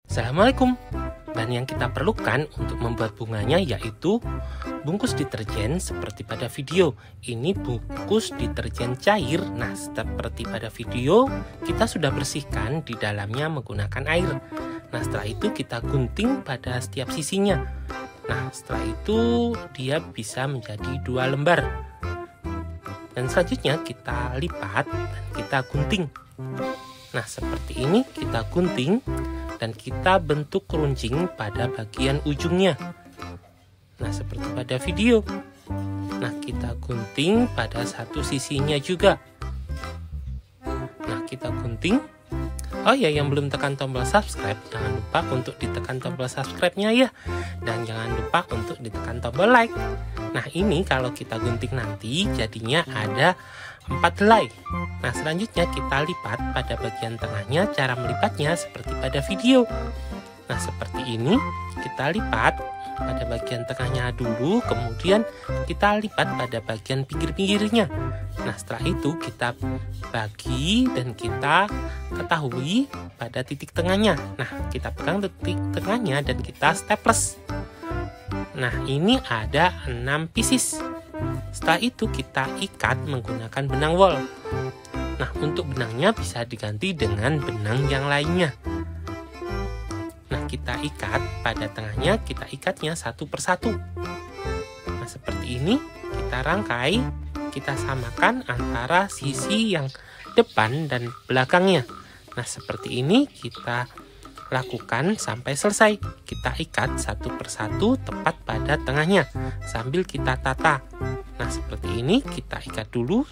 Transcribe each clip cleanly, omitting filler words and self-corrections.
Assalamualaikum. Dan yang kita perlukan untuk membuat bunganya yaitu bungkus deterjen seperti pada video. Ini bungkus deterjen cair. Nah, seperti pada video, kita sudah bersihkan di dalamnya menggunakan air. Nah, setelah itu kita gunting pada setiap sisinya. Nah, setelah itu dia bisa menjadi 2 lembar. Dan selanjutnya kita lipat dan kita gunting. Nah, seperti ini kita gunting dan kita bentuk runcing pada bagian ujungnya. Nah, seperti pada video. Nah, kita gunting pada satu sisinya juga. Nah, kita gunting. Oh ya, yang belum tekan tombol subscribe, jangan lupa untuk ditekan tombol subscribe-nya ya. Dan jangan lupa untuk ditekan tombol like. Nah, ini kalau kita gunting nanti jadinya ada 4 helai. Nah, selanjutnya kita lipat pada bagian tengahnya. Cara melipatnya seperti pada video. Nah, seperti ini kita lipat pada bagian tengahnya dulu, kemudian kita lipat pada bagian pinggir-pinggirnya. Nah, setelah itu kita bagi dan kita ketahui pada titik tengahnya. Nah, kita pegang titik tengahnya dan kita staples. Nah, ini ada 6 pieces. Setelah itu kita ikat menggunakan benang wol. Nah, untuk benangnya bisa diganti dengan benang yang lainnya. Nah, kita ikat pada tengahnya, kita ikatnya satu persatu. Nah, seperti ini kita rangkai, kita samakan antara sisi yang depan dan belakangnya. Nah, seperti ini kita lakukan sampai selesai. Kita ikat satu persatu tepat pada tengahnya sambil kita tata. Nah, seperti ini kita ikat dulu.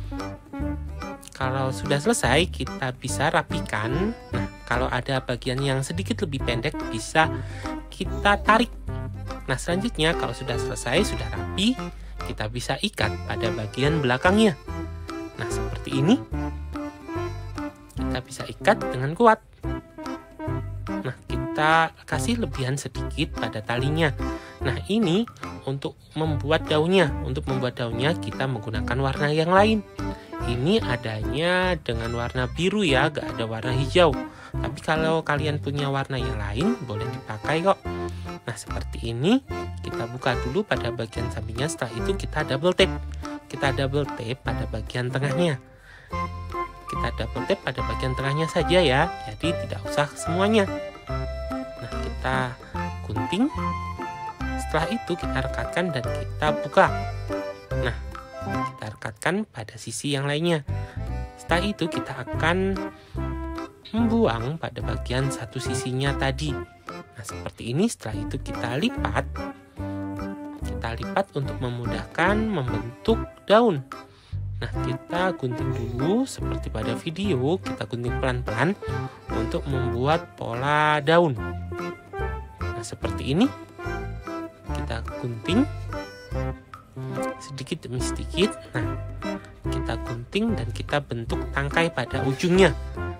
Kalau sudah selesai kita bisa rapikan. Nah, kalau ada bagian yang sedikit lebih pendek bisa kita tarik. Nah, selanjutnya kalau sudah selesai, sudah rapi, kita bisa ikat pada bagian belakangnya. Nah, seperti ini kita bisa ikat dengan kuat. Nah, kita kasih lebihan sedikit pada talinya. Nah, ini untuk membuat daunnya. Untuk membuat daunnya kita menggunakan warna yang lain. Ini adanya dengan warna biru ya, gak ada warna hijau. Tapi kalau kalian punya warna yang lain, boleh dipakai kok. Nah, seperti ini kita buka dulu pada bagian sampingnya. Setelah itu kita double tape. Kita double tape pada bagian tengahnya. Kita double tape pada bagian tengahnya saja ya, jadi tidak usah semuanya. Nah, kita gunting. Setelah itu kita rekatkan dan kita buka. Nah, kita rekatkan pada sisi yang lainnya. Setelah itu kita akan membuang pada bagian satu sisinya tadi. Nah, seperti ini. Setelah itu kita lipat. Kita lipat untuk memudahkan membentuk daun. Nah, kita gunting dulu seperti pada video. Kita gunting pelan-pelan untuk membuat pola daun. Nah, seperti ini. Kita gunting sedikit demi sedikit. Nah, kita gunting dan kita bentuk tangkai pada ujungnya.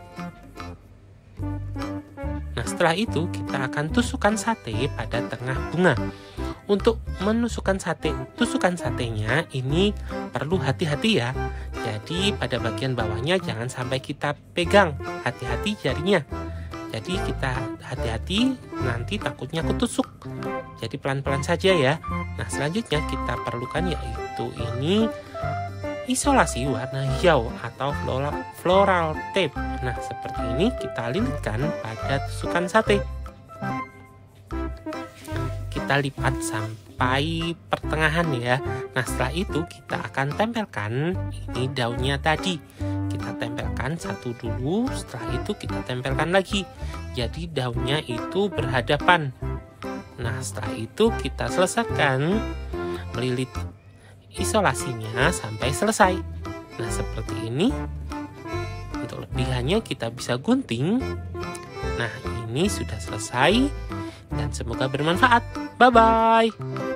Nah, setelah itu kita akan tusukkan sate pada tengah bunga. Untuk menusukkan sate, tusukan satenya ini perlu hati-hati ya. Jadi pada bagian bawahnya jangan sampai kita pegang, hati-hati jarinya. Jadi kita hati-hati, nanti takutnya ketusuk. Jadi pelan-pelan saja ya. Nah, selanjutnya kita perlukan yaitu ini isolasi warna hijau atau floral tape. Nah, seperti ini kita lilitkan pada tusukan sate. Kita lipat sampai pertengahan ya. Nah, setelah itu kita akan tempelkan ini daunnya tadi. Kita tempelkan satu dulu, setelah itu kita tempelkan lagi. Jadi daunnya itu berhadapan. Nah, setelah itu kita selesaikan melilit isolasinya sampai selesai. Nah, seperti ini. Untuk lebihannya kita bisa gunting. Nah, ini sudah selesai. Dan semoga bermanfaat. Bye-bye.